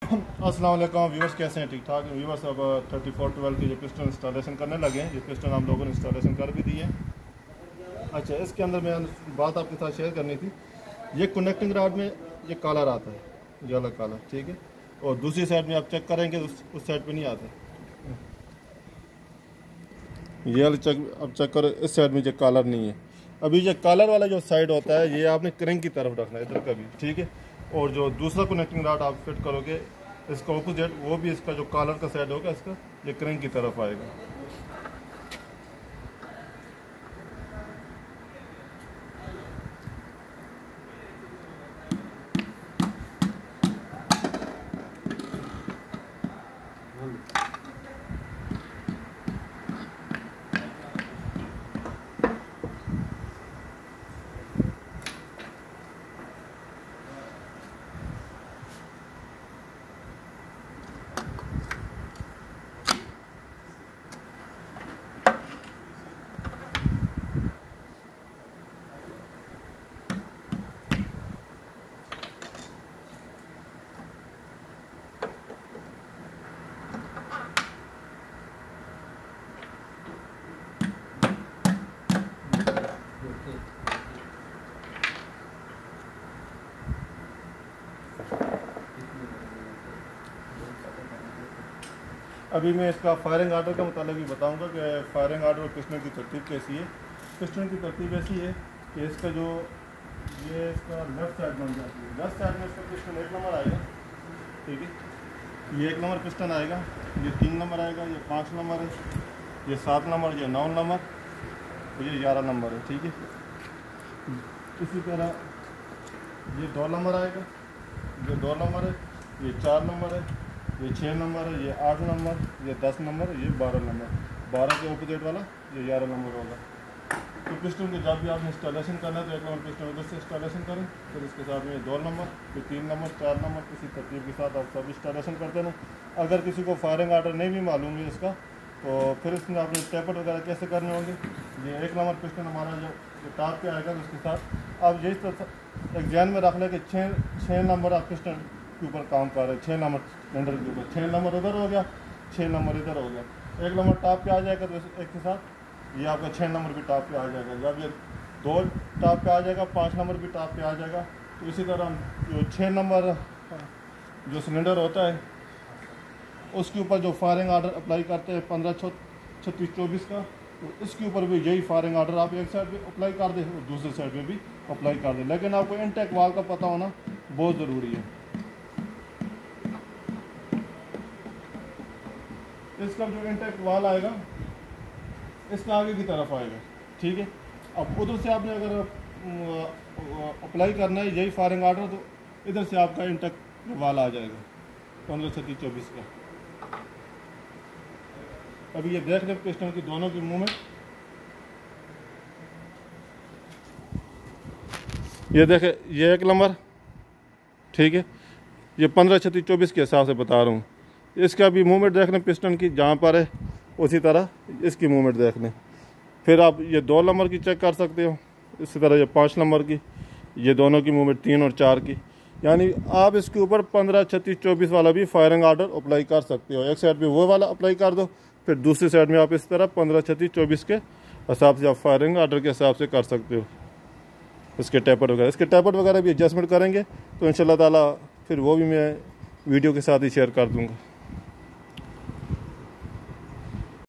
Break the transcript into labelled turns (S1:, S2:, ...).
S1: अस्सलाम वालेकुम व्यूअर्स, कैसे हैं? ठीक ठाक हैं व्यूअर्स। अब 3412 की जो पिस्टन इंस्टॉलेशन करने लगे हैं, ये पिस्टन हम लोगों ने इंस्टॉलेशन कर भी दी है। अच्छा, इसके अंदर मैं बात आपके साथ शेयर करनी थी। ये कनेक्टिंग रॉड में ये कलर आता है, ये अलग कलर, ठीक है। और दूसरी साइड में आप चेक करेंगे तो उस साइड पे नहीं आता। ये वाला अब चेक करो, इस साइड में ये कलर नहीं है। अभी ये कलर वाला जो साइड होता है, ये आपने क्रैंक की तरफ रखना है, इधर का भी, ठीक है। और जो दूसरा कनेक्टिंग रॉड आप फिट करोगे इसका ऑपोजिट, वो भी इसका जो कॉलर का साइड होगा इसका, ये क्रैंक की तरफ आएगा। अभी मैं इसका फायरिंग आर्डर का मतलब भी बताऊंगा कि फायरिंग आर्डर और पिस्टन की तरतीब कैसी है। पिस्टन की तरतीब ऐसी है कि इसका जो ये इसका लेफ्ट साइड बन जाती है, लेफ्ट साइड में इसका पिस्टन 1 नंबर आएगा, ठीक है। ये 1 नंबर पिस्टन आएगा, ये 3 नंबर आएगा, ये 5 नंबर है, ये 7 नंबर, ये 9 नंबर और ये 11 नंबर है, ठीक है। इसी तरह ये 2 नंबर आएगा, ये 2 नंबर है, ये 4 नंबर है, ये 6 नंबर है, ये 8 नंबर, ये 10 नंबर, ये 12 नंबर। 12 के ऑपोजिट वाला ये 11 नंबर होगा। तो पिस्टन के जब भी आपने इंस्टॉलेशन करना है तो 1 नंबर पिस्टन उधर से इंस्टॉलेशन करें, फिर इसके साथ में 2 नंबर, फिर 3 नंबर, 4 नंबर, किसी तरतीब के साथ आप सब इंस्टॉलेशन करते हैं। अगर किसी को फायरिंग आर्डर नहीं भी मालूम है इसका, तो फिर इसमें आपने टेपर वगैरह कैसे करने होंगे। ये 1 नंबर पिस्टन हमारा जो टॉप पे आएगा, तो उसके साथ आप यही तो एक ध्यान में रख लें कि 6 नंबर आप पिस्टन के ऊपर काम कर रहे हैं। 6 नंबर सिलेंडर के ऊपर 6 नंबर उधर हो गया, 6 नंबर इधर हो गया। 1 नंबर टॉप पे आ जाएगा तो एक के साथ ये आपका 6 नंबर भी टॉप पे आ जाएगा। जब ये 2 टॉप पे आ जाएगा, 5 नंबर भी टॉप पे आ जाएगा। तो इसी तरह जो 6 नंबर जो सिलेंडर होता है उसके ऊपर जो फायरिंग आर्डर अप्लाई करते हैं 15, 36, 24 का, तो इसके ऊपर भी यही फायरिंग आर्डर आप एक साइड पे अप्लाई कर दें और दूसरे साइड पे भी अप्लाई कर दें। लेकिन आपको इनटेक वाल का पता होना बहुत ज़रूरी है। इसका जो इनटेक वाल आएगा इसका आगे की तरफ आएगा, ठीक है। अब उधर से आपने अगर अप्लाई करना है यही फायरिंग आर्डर, तो इधर से आपका इनटेक वाल आ जाएगा 15, 36, 24 का। अभी ये देख रहे पिस्टन की दोनों की मूवमेंट, ये देखे, ये 1 नंबर, ठीक है। ये 15, 36, 24 के हिसाब से बता रहा हूँ। इसका भी मूवमेंट देख लें पिस्टन की, जहाँ पर है उसी तरह इसकी मूवमेंट देख लें। फिर आप ये 2 नंबर की चेक कर सकते हो, इसी तरह ये 5 नंबर की, ये दोनों की मूवमेंट 3 और 4 की। यानी आप इसके ऊपर 15, 36, 24 वाला भी फायरिंग आर्डर अप्लाई कर सकते हो। एक साइड पे वो वाला अप्लाई कर दो, फिर दूसरी साइड में आप इस तरह 15, 36, 24 के हिसाब से आप फायरिंग आर्डर के हिसाब से कर सकते हो। इसके टैपर वगैरह भी एडजस्टमेंट करेंगे तो इंशाल्लाह ताला फिर वो भी मैं वीडियो के साथ ही शेयर कर दूँगा।